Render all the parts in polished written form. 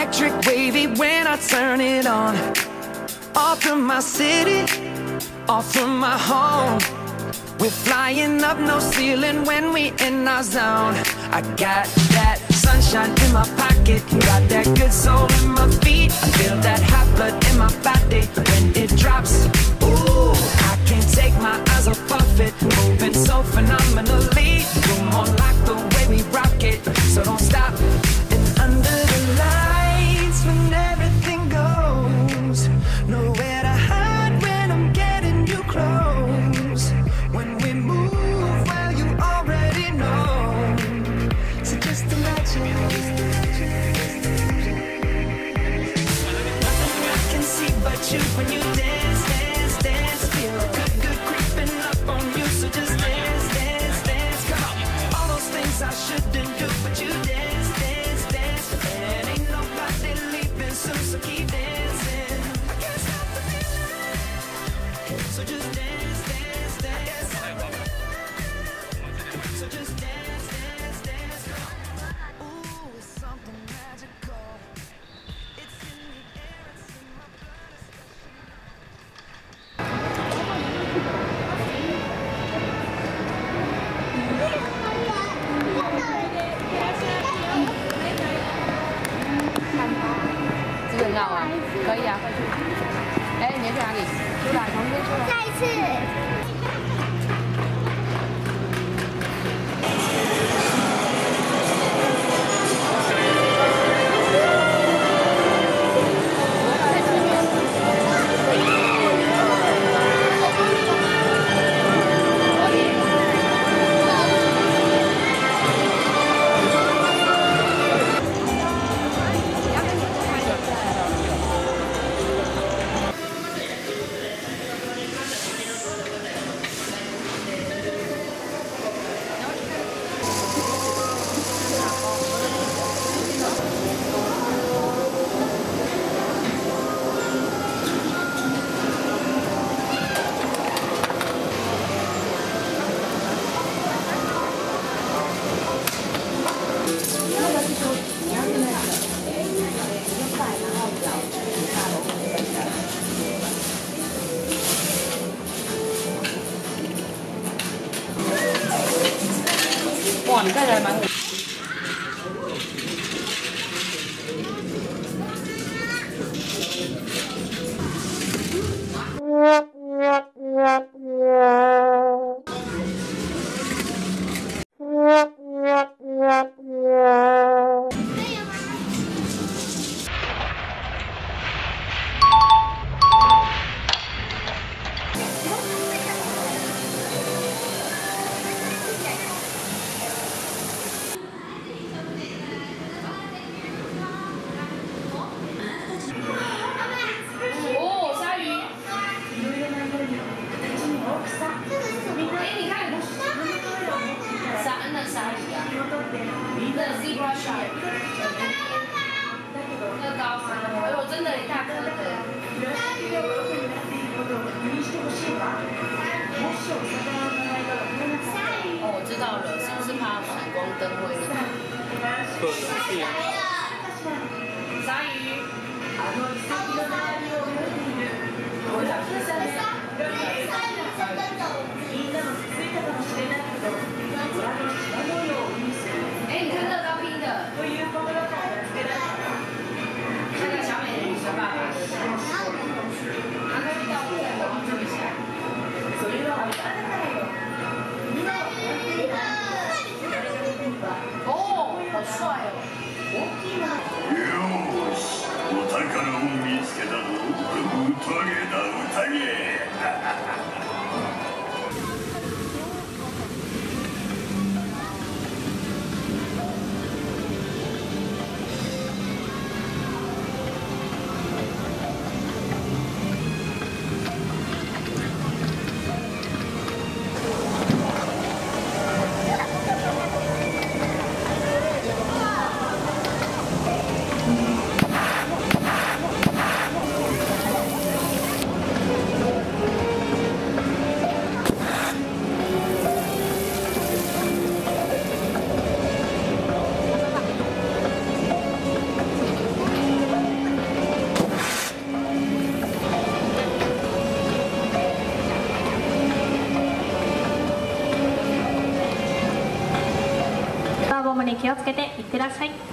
electric wavy when I turn it on. Off from my city, off from my home. We're flying up, no ceiling when we in our zone. I got that sunshine in my pocket, got that good soul in my feet. I feel that hot blood in my body when it drops. Ooh, I can't take my eyes off of it, moving so phenomenally. You're more like the way we rock it, so don't stop. And under the lights when everything goes, nowhere to hide when I'm getting you close. When we move, well, you already know. So just imagine. Nothing I can see but you when you dance, dance, dance. Feel good, good creeping up on you. So just dance, dance, dance. Come on. All those things I shouldn't do, but you dance, dance, dance. And ain't nobody leaving soon, so keep dancing. I can't stop the feeling. So just dance, dance, dance. So just dance, dance, dance. Ooh, it's something magical. It's in the air, it's in my blood, 这个很好玩，可以啊，快去。哎，你要去哪里？出来，从这边出来。 再一次。 哇，你看起来蛮。 気をつけていってらっしゃい。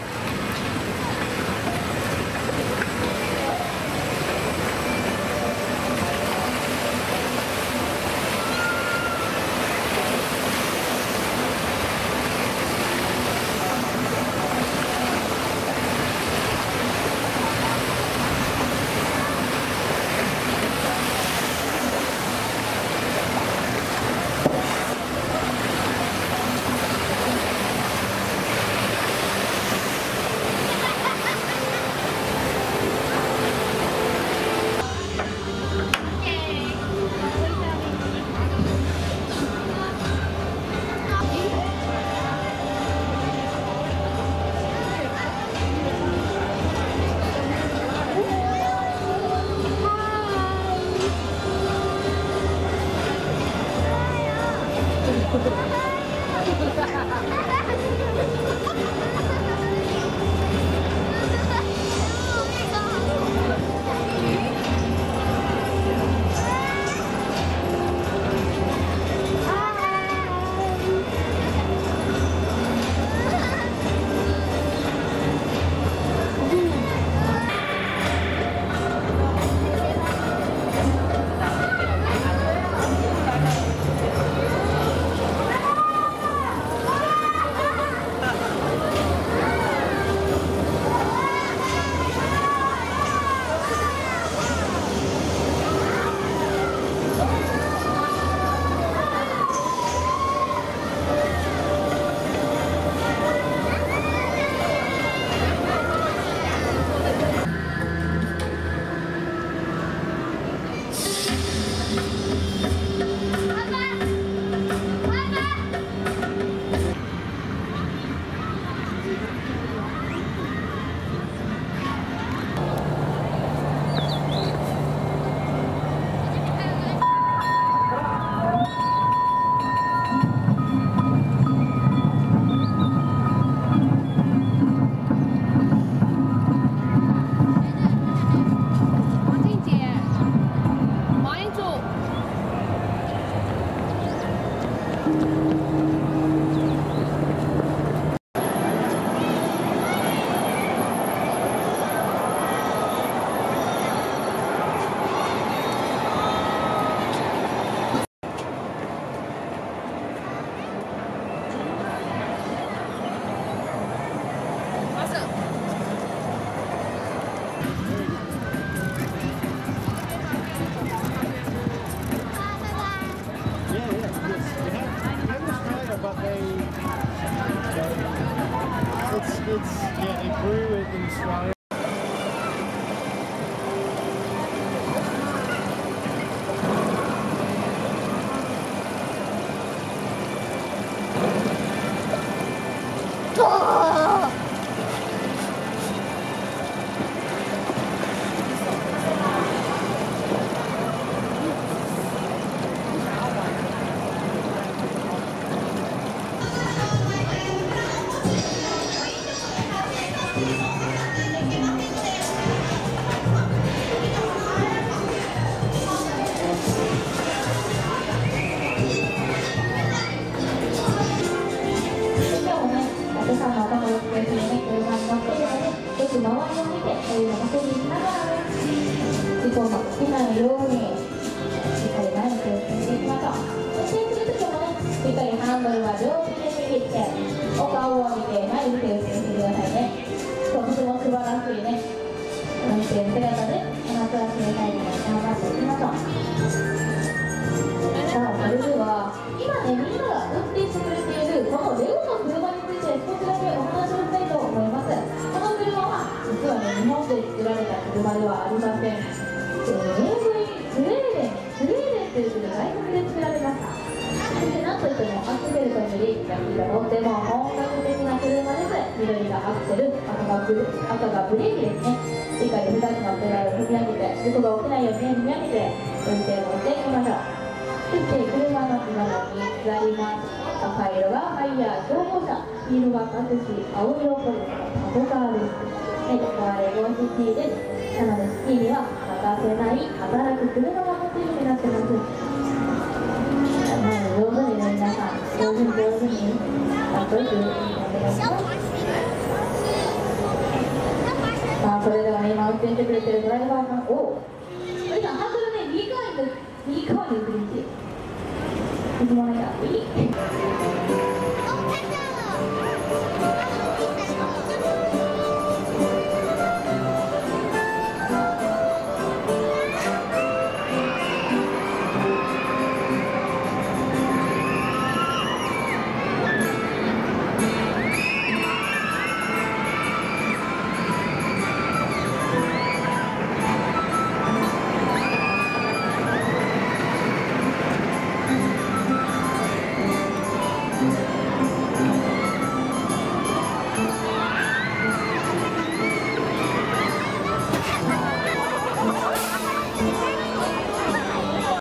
Yeah, they brew it in Australia. 上手に上手にかっこよくお願いします。さあそれでは今運転してくれてるドライバーさんを